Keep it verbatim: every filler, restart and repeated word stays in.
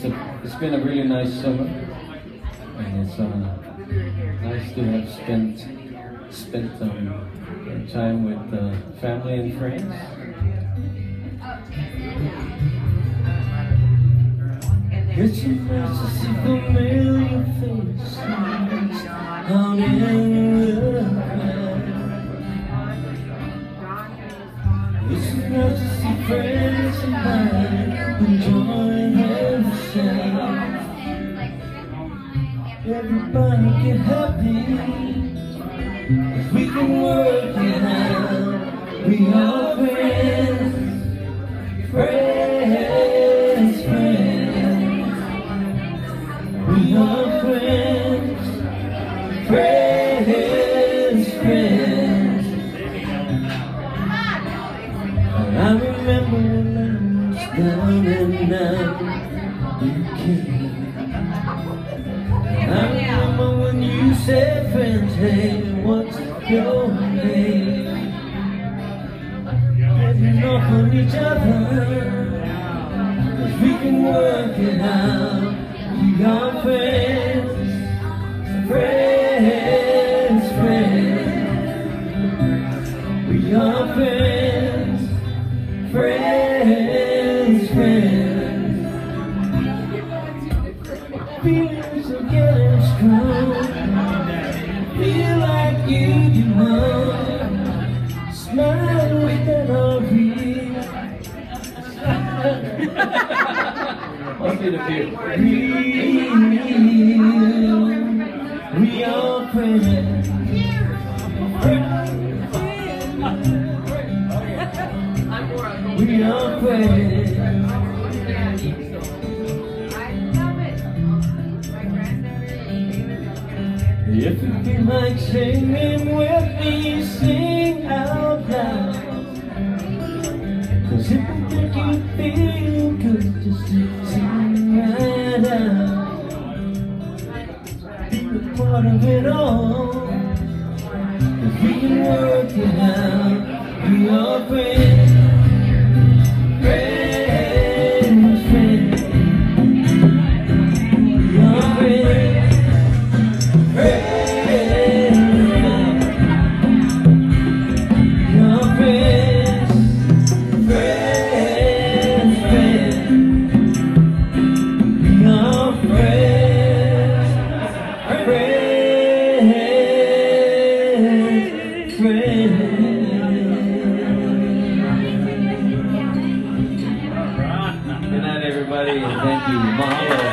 a, it's been a really nice summer, and it's uh, nice to have spent spent um, time with uh, family and friends. It's nice to see familiar faces out in the crowd. It's nice to see friends of mine enjoying every sound. Everybody get happy, 'cause we can work it out. We are friends, friends, friends. We are friends, friends, friends. And I remember when I was down and out, you came. And I remember when you said, friends, hey, what's your name? Getting off on each other, 'cause we can work it out. We are friends, friends, friends. We are friends, friends, friends. Feelings are getting strong. Feel like you do not. Smiles that are real. Must be the beer. Real. We are friends. We are friends. If you feel like singing with me, sing out loud. 'Cause it will make you feel good just to sing right out. Be a part of it all, 'cause we can work it out. We are friends, friends, friends. We are friends, friends. Good night, everybody, and thank you. Mahalo.